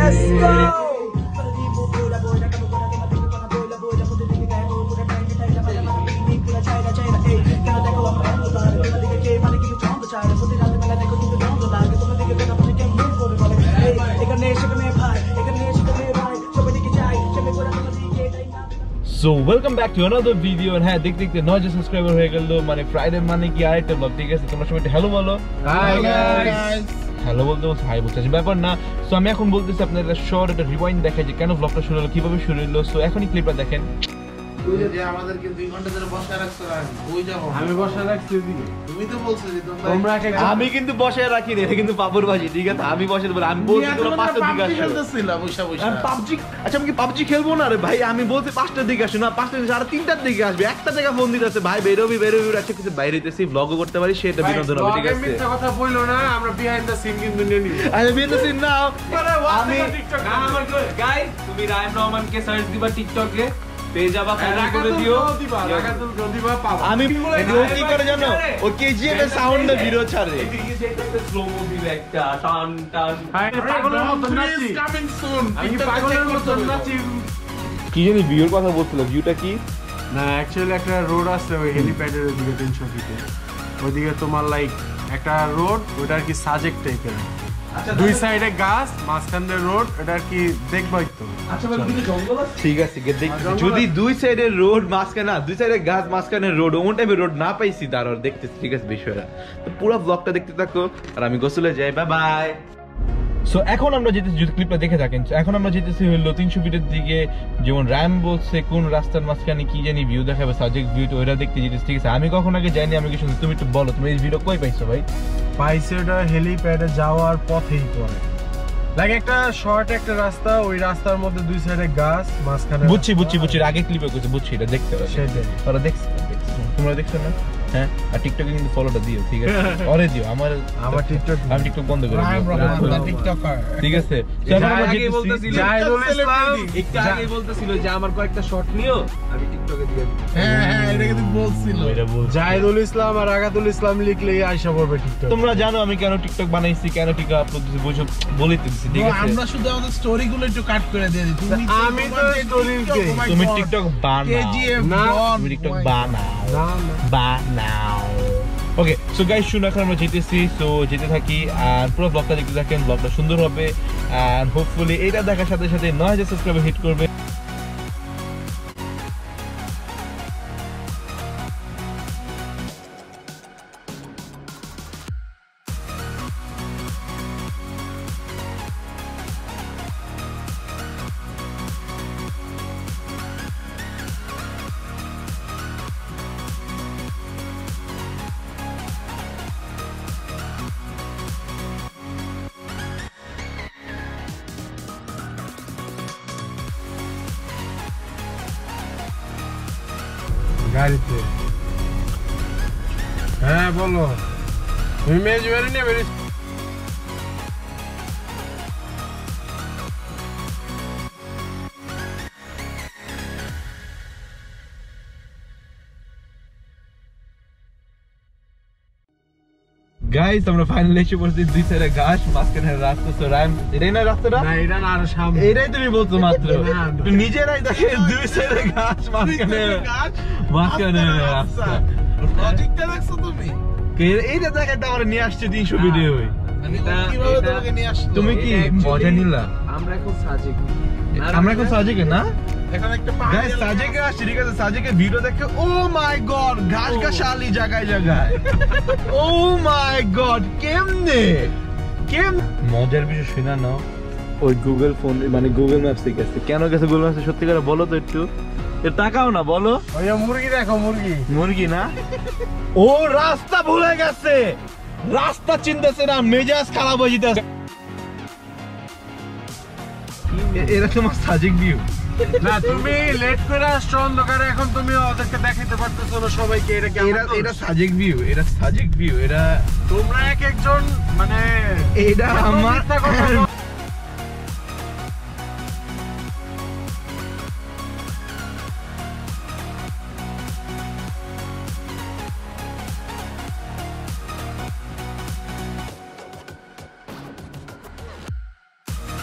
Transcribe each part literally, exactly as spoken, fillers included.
Let's go! So welcome back to another video and হ্যাঁ দেখতে দেখতে নয় সাবস্ক্রাইবার হয়ে গেল মানে ফ্রাইডে মানে কি আরেকটা ব্লগ ঠিক আছে তোমরা সবাই হ্যালো বলো হাই গাইস হ্যালো বলতে বলতে হাই বলতে আছে ব্যাপার না সো আমি এখন বলতেছি আপনাদের একটা শর্ট একটা রিওয়াইন্ড দেখাই যে কেন ব্লগটা শুরু হলো কিভাবে শুরু হলো সো এখনই ক্লিপটা দেখেন ওই যে আমাদেরকে দুই ঘন্টা ধরে বসে রাখছো ওই যাবো আমি বসে রাখছি ওদিকে তুমি তো বলছো যে তোমরা আমি কিন্তু বসে রাখি রে এটা কিন্তু পাপড় বাজি ঠিক আছে আমি বসে বলে আমি বলছি তোমরা পাঁচটার দিকে আসো খেলতেছিলা বসে বসে আমি পাবজি আচ্ছা আমি কি পাবজি খেলবো না রে ভাই আমি বলতে পাঁচটার দিকে আসো না পাঁচটার দিকে আর তিনটার দিকে আসবে একটা জায়গা ফোন দিতেছে ভাই বেরোবি বেরোবি আচ্ছা কিছু বাইরে হইতেছি ব্লগও করতে পারি সেটা বিনোদন হবে ঠিক আছে মিথ্যা কথা বললো না আমরা বিহাইন্ড দ্য সিন কিন্তু নিয়ে নিই আরে বিহাইন্ড দ্য সিন নাও আমি টিকটক না আমার গাইস তুমি রায়ম রহমানকে সার্চ দিবা টিকটকে পেজ আবার ফলো করে দিও রাগাতুল গদিবা পাবো আমি ও কি করে জানো ও কেজিএফ এর সাউন্ডে ভিডিও ছাড়ে এদিকে যে একটা স্লো মো দিবে একটা টান টান পাগলের মতো নাচি কামিং সুন আমি পাগলের মতো নাচি কি জানি ভিউর কথা বলছিল ভিউটা কি না অ্যাকচুয়ালি একটা রোড আছে ওই হেলিপ্যাডের ওদিকে তিনশো ফিটে ওইদিকে তোমার লাইক একটা রোড ওটা আর কি সাজেক টাইপের দুই সাইডে গাছ মাঝখানে রোড এটা আর কি দেখবাই তো আচ্ছা ভাই দিকে জঙ্গল আছে ঠিক আছে দেখতে যদি দুই সাইডে রোড মাঝখানে না দুই সাইডে গাছ মাঝখানে রোড ওন টাইমে রোড না পাইছি তারপর দেখতেছি ঠিক আছে বিষয়টা তো পুরো ব্লগটা দেখতে থাকো আর আমি গোসলে যাই বাই বাই সো এখন আমরা যেতেছি যদি ক্লিপটা দেখে থাকেন এখন আমরা যেতেছি হলো তিনশো ফিটের দিকে যেমন র্যাম বলছে কোন রাস্তার মাঝখানে কি জানি ভিউ দেখাবে সাজেক ভিউ তো ওইটা দেখতে যেতেছি ঠিক আছে আমি কখন আগে যাইনি আমি কি শুনছি তুমি একটু বলো তুমি এই ভিডিও কই পাইছো ভাই পাইছে ওটা হেলিপ্যাডে যাওয়ার পথেই পড়ে লাইক একটা শর্ট একটা রাস্তা ওই রাস্তার মধ্যে দুই সাইডে গাছ মাঝখানে বুঝছি বুঝছি বুঝছি আগে ক্লিপে কইছে বুঝছি এটা দেখতে হবে সেটাই ওরা দেখছ তোমরা দেখছো না হ্যাঁ আর টিকটকে কিন্তু ফলোটা দিও ঠিক আছে ওরে দিও আমার আমার টিকটক আমি টিকটক বন্ধ করে দিই টিকটকার ঠিক আছে আগে বলতেছিল জাহিদুল ইসলাম একটু আগে বলতেছিল যে আমার কয়েকটা শট নিও আমি টিকটকে দিয়ে দিই হ্যাঁ হ্যাঁ এটা কিন্তু বলছিল এটা বল জাহিদুল ইসলাম আর আগাতুল ইসলাম লিখলেই আইসা পড়বে টিকটক তোমরা জানো আমি কেন টিকটক বানাইছি কেন টিকটক আপলোড দিছি বুঝো বলে দিছি ঠিক আছে আমরা শুধু আমাদের স্টোরিগুলো একটু কাট করে দিয়ে দিই তুমি আমি তো স্টোরি তুমি টিকটক বানাও কেজিএফ না তুমি টিকটক বানাও না না বানাও ওকে সো গাইস শুনুন এখন আমরা যেতেছি সো যেতে থাকি আর পুরো ব্লগটা দেখতে থাকেন ব্লগটা সুন্দর হবে আর হোপফুলি এটা দেখার সাথে সাথে নয় হাজার সাবস্ক্রাইবার হিট করবে গাড়িতে হ্যাঁ বলো তুমি মেজ বেরে নিয়ে বেরিয়ে গাইস আমরা ফাইনালি এসে পড়ছি দুই সাইডে গাছ মাঝখানে রাস্তা সো রাইম এটাই না রাস্তাটা না এটা না আরো সামনে এটাই তুমি বলছো মাত্র না, না। তুমি নিজেরাই দেখে দুই সাইডে গাছ মাঝখানে মাঝখানে রাস্তা লজিকটা দেখছো তুমি কে- এইটা জায়গাটা আমরা নিয়ে আসছে তিনশো ভিডিও মানে ও এটা- কিভাবে এটা- তোমাকে নিয়ে আসলো তুমি কি এটা actually- মজা নিলা আমরা এখন সাজেক আমরা এখন সাজেকে না এখন একটা গাইস পাহাড়ি সাজেকে আসছি ঠিক আছে সাজেকে ভিডিও দেখে ও মাই গড ঘাস ঘাসালি জায়গায় জায়গায় ও মাই গড কেমনে কেম মজার বিষয় শোনা না ওই গুগল ফোন মানে গুগল ম্যাপস থেকে আসছে কেন গেছে গুগল ম্যাপসে সত্যি করে বলো তো একটু এর তাকাও না বলো ওই মুরগি দেখো মুরগি মুরগি না ও রাস্তা ভুলে গেছে রাস্তা চিনতেছে না মেজাজ খারাপ হয়ে যেতেছে এরা তোমার সাজেক ভিউ না তুমি লেট করে আসছো অন্ধকারে এখন তুমি ওদেরকে দেখাইতে পারতেছো না সবাইকে এটা কেমন এরা এটা সাজেক ভিউ এটা সাজেক ভিউ এটা তোমরা এক একজন মানে এটা আমার মিথ্যা কথা বলো।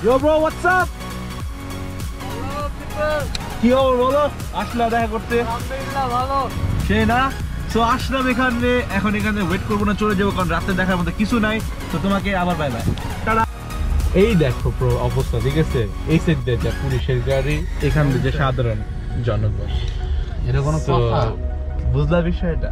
Yo bro, what's up? কি খবর বলো? আসলাম দেখা করতে। আলহামদুলিল্লাহ ভালো। সে না? সো আসলাম এখানে, এখন এখানে ওয়েট করবো না, চলে যাবো কারণ রাতে দেখার মতো কিছু নাই। তো তোমাকে আবার বাই বাই। টাটা। এই দেখো প্রো অবস্থা, ঠিক আছে? এই সাইড দিয়ে যা পুলিশের গাড়ি, এখান দিয়ে যে সাধারণ জনগণ। এটা কোনো তো কথা? বুঝলা বিষয়টা?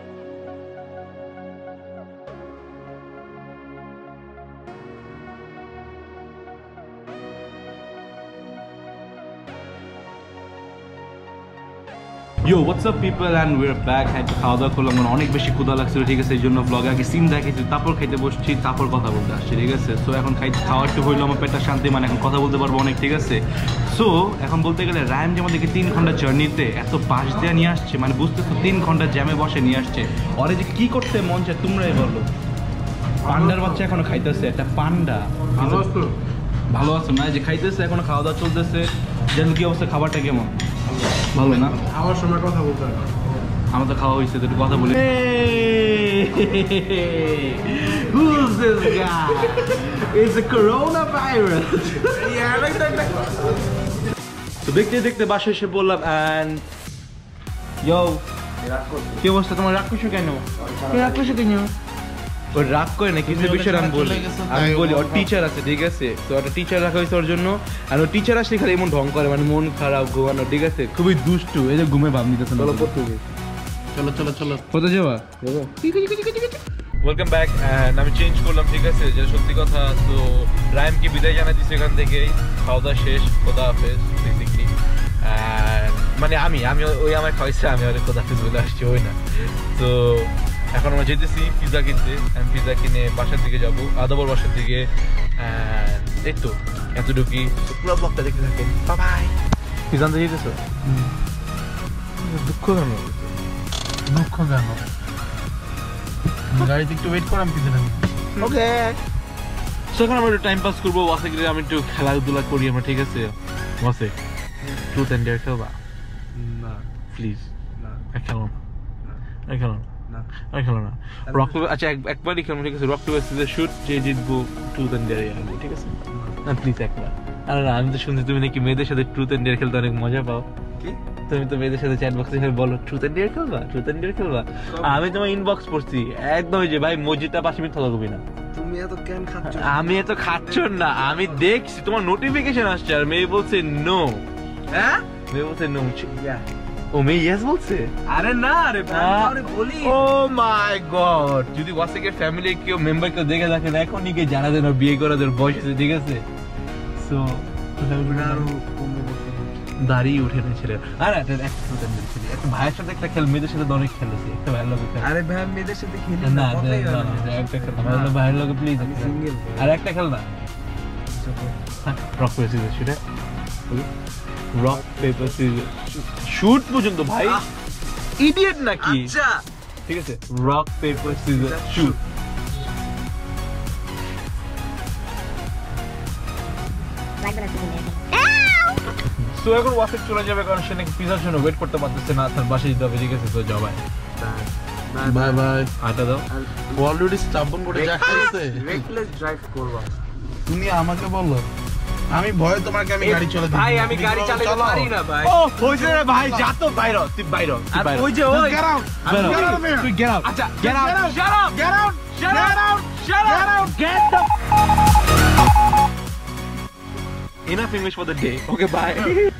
Yo, what's up people and we're back. হ্যাঁ খাওয়া দাওয়া করলাম, মানে অনেক বেশি ক্ষুধা লাগছিল, ঠিক আছে? এই জন্য ব্লগে আগে সিন দেখেছি, তারপর খাইতে বসছি, তারপর কথা বলতে আসছি, ঠিক আছে? সো এখন খাইতে খাওয়া একটু হইলো, আমার পেটটা শান্তি, মানে এখন কথা বলতে পারবো অনেক, ঠিক আছে? সো এখন বলতে গেলে রায়ান যে আমাদেরকে তিন ঘন্টা জার্নিতে এত পাশ দিয়ে নিয়ে আসছে, মানে বুঝতেছো তিন ঘন্টা জ্যামে বসে নিয়ে আসছে। ওরে যে কি করতে মন চায় তোমরাই বলো। পান্ডার বাচ্চা এখনো খাইতেছে, একটা পান্ডা। ভালো আছো? ভালো আছে না? যে খাইতেছে, এখনো খাওয়া দাওয়া চলতেছে। যেন কি অবস্থা, খাবারটা কেমন? ভালো না? খাওয়ার সময় কথা বলতে হবে। আমার তো খাওয়া হয়েছে, তো একটু কথা বলি। Who's this guy? It's a coronavirus. তো দেখতে দেখতে বাসায় এসে বললাম and yo কি অবস্থা তোমার? রাগ করছো কেন? রাগ করছো কেন? ওর রাগ করে না, কিছু বিষয় আমি বলি আমি বলি ওর টিচার আছে, ঠিক আছে? তো একটা টিচার রাখা হয়েছে ওর জন্য, আর ওর টিচার আসলে খালি এমন ঢং করে, মানে মন খারাপ, ঘুমানো, ঠিক আছে? খুবই দুষ্টু, এই যে ঘুমে ভাব নিতেছে না। চলো চলো চলো। কোথায় যাবা? Welcome back. এন্ড আমি চেঞ্জ করলাম, ঠিক আছে? যেটা সত্যি কথা। তো রায়ানকে বিদায় জানাই দিচ্ছি এখান থেকে, খাওয়া দাওয়া শেষ, খোদা হাফেজ বেসিকলি। মানে আমি আমি ওই আমার খাওয়াইছে, আমি ওর খোদা হাফেজ বলে আসছি, ওই না। তো এখন আমরা যেতেছি পিজা কিনতে, আমি পিজা কিনে বাসার দিকে যাবো, আদাবর বাসার দিকে। এই তো এতটুকুই, পুরো ব্লগটা দেখতে থাকেন। Bye bye. পিজা আনতে যেতেছো? দুঃখ কেন? দুঃখ কেন? গাড়িতে একটু ওয়েট কর, আমি পিছনে যাবো। ওকে। সো এখন আমরা একটু টাইম পাস করবো, ওয়াসে গিয়ে আমি একটু খেলাধুলা করি আমরা, ঠিক আছে? ওয়াসে ট্রুথ এন্ড ডেয়ার খেলবা? না প্লিজ না খেলো না, খেলো না, আমি খেলো না। রক আচ্ছা একবারই খেলবো, ঠিক আছে? রক টু ভার্সেস শুট, যে জিতবো ট্রুথ এন্ড ডেয়ার খেলবো, ঠিক আছে? না প্লিজ একবার। আরে না, আমি তো শুনছি তুমি নাকি মেয়েদের সাথে ট্রুথ এন্ড ডেয়ার খেলতে অনেক মজা পাও। কি? তুমি তো মেয়েদের সাথে চ্যাট বক্সে বলো ট্রুথ এন্ড ডেয়ার খেলবা, ট্রুথ এন্ড ডেয়ার খেলবা। আমি তোমার ইনবক্স পড়ছি একদম, যে ভাই মসজিদটা পাঁচ মিনিট থাকা কবি না। তুমি এত কেন খাচ্ছ? আমি এত খাচ্ছ না, আমি দেখছি তোমার নোটিফিকেশন আসছে, আর মেয়ে বলছে নো। হ্যাঁ? মেয়ে বলছে নো। ও মেয়ে ইয়েস বলছে? আরে না রে ভাই, আরে বলি। ও মাই গড, যদি ওয়াসেকের ফ্যামিলি কেউ মেম্বার কেউ দেখে থাকেন, এখনই কে জানা দেন বিয়ে করাদের বয়স আছে, ঠিক আছে? সো দাঁড়িয়ে উঠে না ছেলে। আর একটা একটা ভাইয়ের সাথে একটা খেল, মেয়েদের সাথে অনেক খেলেছি, একটা ভাইয়ের লোক। আরে ভাই মেয়েদের সাথে খেলি না না একটা খেল, আমার ভাইয়ের লোক প্লিজ। আর একটা খেল না, rock paper scissor shoot. Rock paper scissor shoot পর্যন্ত ভাই ইডিয়েট নাকি? আচ্ছা ঠিক আছে, rock paper scissor shoot. So এখন ওয়াসেক চলে যাবে, কারণ সে নাকি পিজার জন্য ওয়েট করতে পারতেছে না, তার বাসায় যেতে হবে, ঠিক আছে? তো যাও, বাই বাই বাই। আটা দাও। ও অলরেডি স্টাবন করে যা খাইছে। রেকলেস ড্রাইভ করবা। তুমি আমাকে বললো, আমি ভয় তোমাকে আমি গাড়ি চালাতে ভাই আমি গাড়ি চালাতে পারি না ভাই। ও হইছে রে ভাই, যা তো বাইরে, তুই বাইরে, তুই বাইরে। ওই যে ওই গেট আউট, গেট আউট, তুই গেট আউট। আচ্ছা get out, shut up, get out, shut up, shut up, get the enough English for the day. Okay, bye.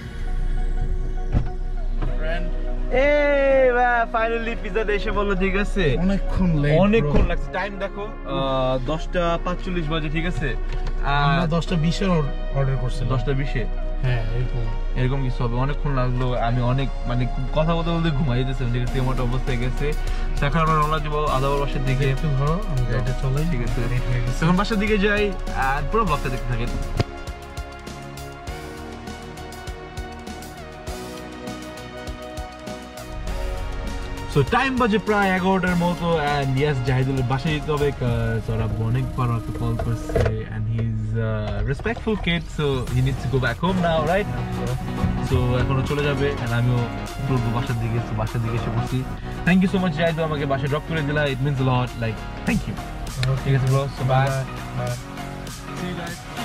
এই ফাইনালি পিজা এসে বললো, ঠিক আছে? অনেকক্ষণ লেট, অনেকক্ষণ লাগছে। টাইম দেখো দশটা পাঁচচল্লিশ বাজে, ঠিক আছে? আমরা দশটা বিশে অর্ডার করছিলাম। দশটা বিশে, হ্যাঁ এরকম এরকম কিছু হবে। অনেকক্ষণ লাগলো, আমি অনেক মানে কথা বলতে বলতে ঘুমাই যেতেছিলাম, ঠিক আছে? এমন অবস্থায় গেছে। এখন আমরা রওনা যাবো আদাবার বাসার দিকে। একটু ধরো, আমি গাড়িটা চলাই, ঠিক আছে? তখন বাসার দিকে যাই, আর পুরো ব্লগটা দেখতে থাকেন। সো টাইম বাজে প্রায় এগারোটার মতো, অ্যান্ড ইয়েস জাহিদুলের বাসায় যেতে হবে, ওরা অনেকবার ওকে কল করছে, and he is respectful kid, so he needs to go back home now, right? So এখনো চলে যাবে, অ্যান্ড আমিও চলবো বাসার দিকে। সো বাসার দিকে এসে পড়ছি। Thank you so much Jahidul, আমাকে বাসায় ড্রপ করে দিলা, it means lot, like thank you. ঠিক আছে bro, so bye bye, see you guys.